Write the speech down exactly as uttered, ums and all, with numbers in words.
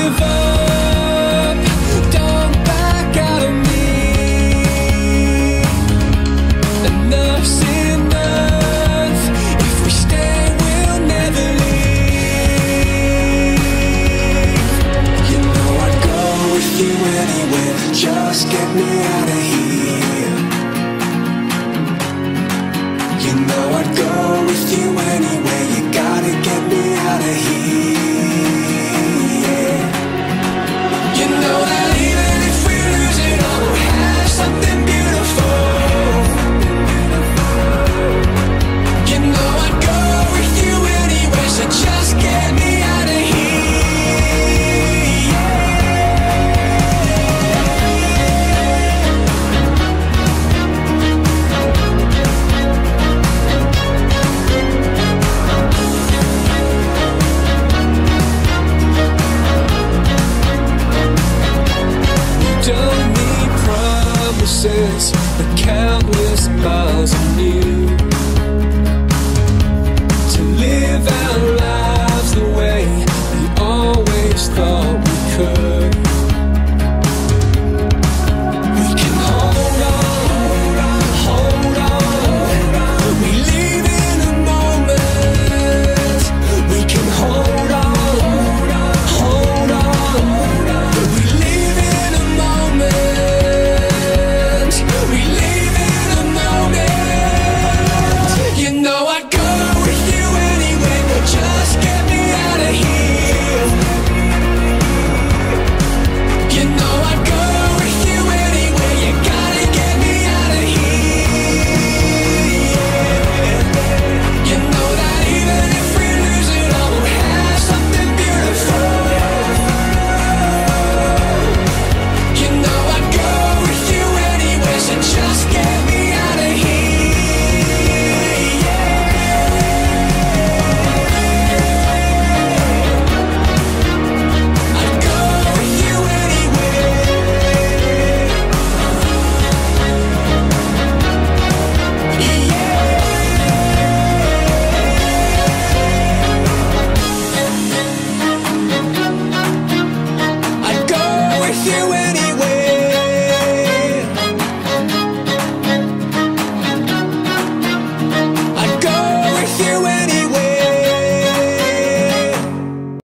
give up, don't back out of me. Enough's enough, if we stay we'll never leave. You know I'd go with you anywhere, just get me out of here. You know I'd go with you anywhere, you gotta get me out of here. You know that